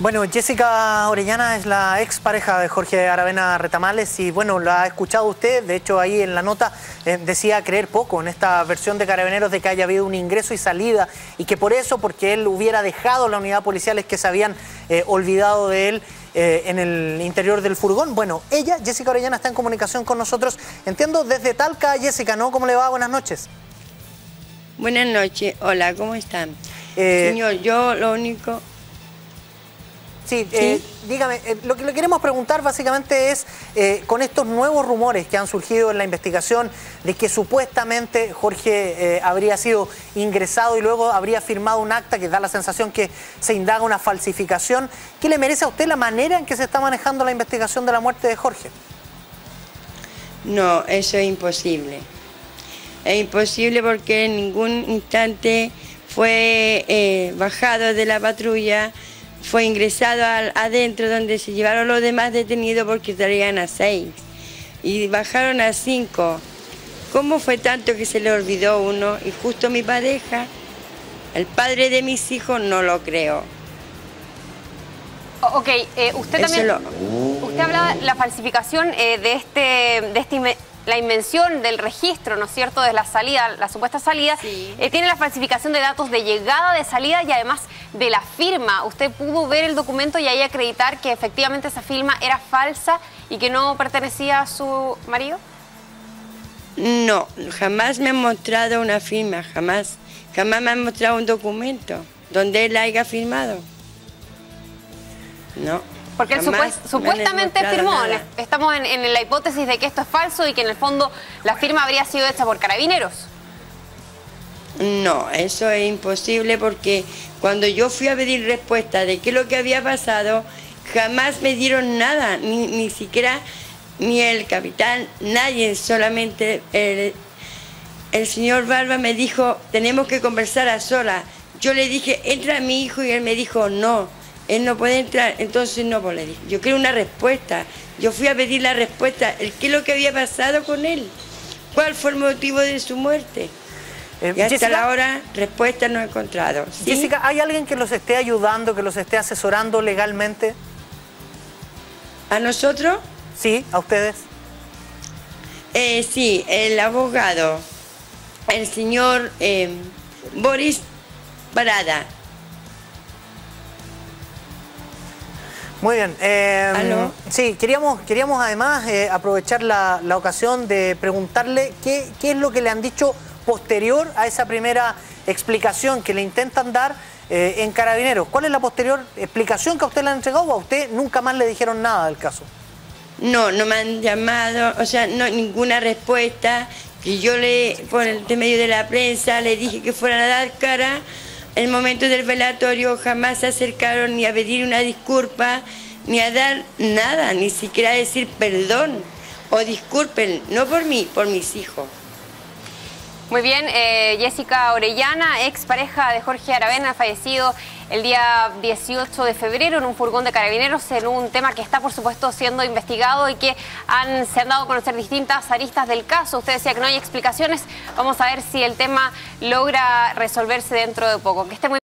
Bueno, Jessica Orellana es la expareja de Jorge Aravena Retamales y bueno, lo ha escuchado usted, de hecho ahí en la nota decía creer poco en esta versión de Carabineros de que haya habido un ingreso y salida y que por eso, porque él hubiera dejado la unidad policial, es que se habían olvidado de él en el interior del furgón. Bueno, ella, Jessica Orellana, está en comunicación con nosotros, entiendo desde Talca. Jessica, ¿no? ¿Cómo le va? Buenas noches. Buenas noches, hola, ¿cómo están? Señor, yo lo único... Sí, dígame, lo que le queremos preguntar básicamente es, con estos nuevos rumores que han surgido en la investigación de que supuestamente Jorge habría sido ingresado y luego habría firmado un acta que da la sensación que se indaga una falsificación, ¿qué le merece a usted la manera en que se está manejando la investigación de la muerte de Jorge? No, eso es imposible. Es imposible porque en ningún instante fue bajado de la patrulla, fue ingresado adentro donde se llevaron los demás detenidos porque traían a 6 y bajaron a 5. ¿Cómo fue tanto que se le olvidó uno? Y justo mi pareja, el padre de mis hijos, no lo creo. Ok, usted también, usted hablaba de la falsificación la invención del registro, ¿no es cierto?, de la salida, la supuesta salida. Sí. Tiene la falsificación de datos de llegada, de salida y además de la firma. ¿Usted pudo ver el documento y ahí acreditar que efectivamente esa firma era falsa y que no pertenecía a su marido? No, jamás me han mostrado una firma, jamás. Jamás me han mostrado un documento donde él haya firmado. No. Porque él supuestamente firmó. Estamos en la hipótesis de que esto es falso y que en el fondo la firma habría sido hecha por Carabineros. No, eso es imposible porque cuando yo fui a pedir respuesta de qué es lo que había pasado, jamás me dieron nada, ni siquiera ni el capitán, nadie, solamente el señor Barba me dijo, tenemos que conversar a solas. Yo le dije, entra mi hijo, y él me dijo, no. Él no puede entrar, entonces no, pues le dije, yo quiero una respuesta. Yo fui a pedir la respuesta, qué es lo que había pasado con él, cuál fue el motivo de su muerte. Y hasta Jessica, la hora, respuesta no he encontrado. ¿Sí? Jessica, ¿hay alguien que los esté ayudando, que los esté asesorando legalmente? ¿A nosotros? Sí, ¿a ustedes? Sí, el abogado, el señor Boris Parada. Muy bien. Sí, queríamos además aprovechar la ocasión de preguntarle qué es lo que le han dicho posterior a esa primera explicación que le intentan dar en Carabineros. ¿Cuál es la posterior explicación que a usted le han entregado o a usted nunca más le dijeron nada del caso? No, no me han llamado, o sea, no, ninguna respuesta. Que yo por el medio de la prensa, le dije que fueran a dar cara. En el momento del velatorio jamás se acercaron ni a pedir una disculpa, ni a dar nada, ni siquiera a decir perdón o disculpen, no por mí, por mis hijos. Muy bien, Jessica Orellana, expareja de Jorge Aravena, fallecido el día 18 de febrero en un furgón de Carabineros, en un tema que está, por supuesto, siendo investigado y que se han dado a conocer distintas aristas del caso. Usted decía que no hay explicaciones. Vamos a ver si el tema logra resolverse dentro de poco. Que esté muy